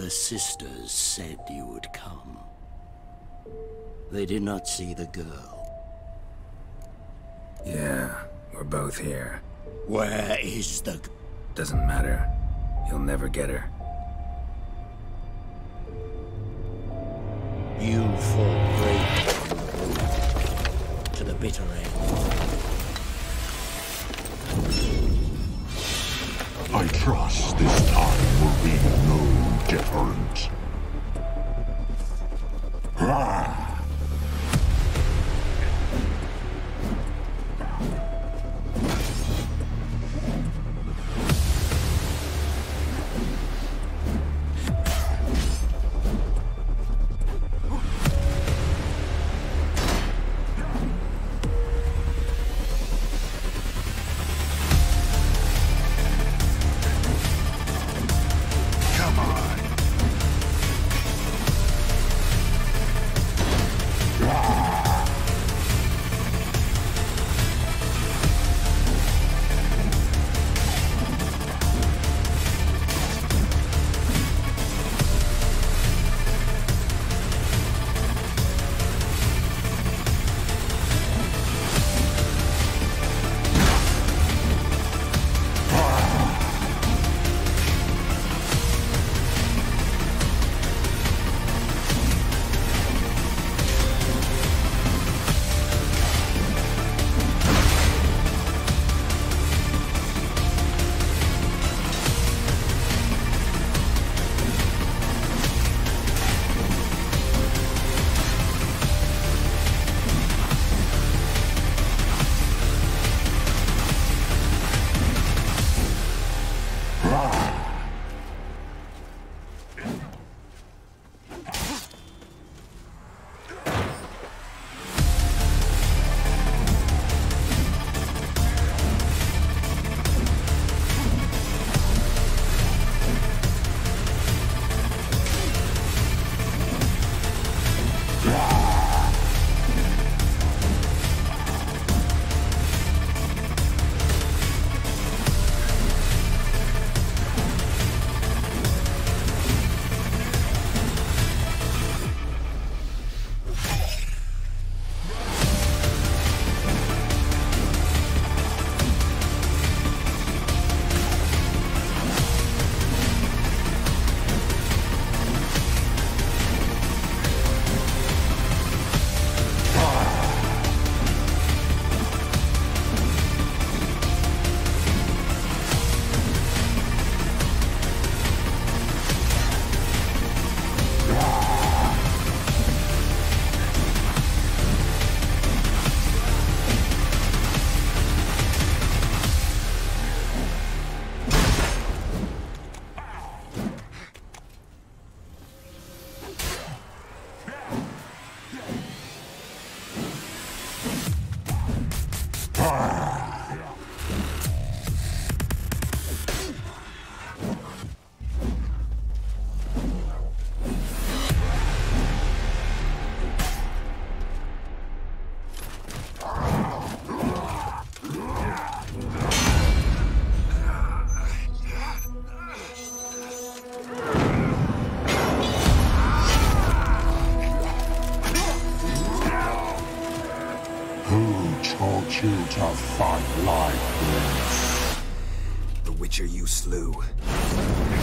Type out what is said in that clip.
the sisters said you would come. They did not see the girl. Yeah, we're both here. Where is the... Doesn't matter. You'll never get her. You fall bravely to the bitter end. I trust this time will be no different. You to fight like this. The Witcher you slew.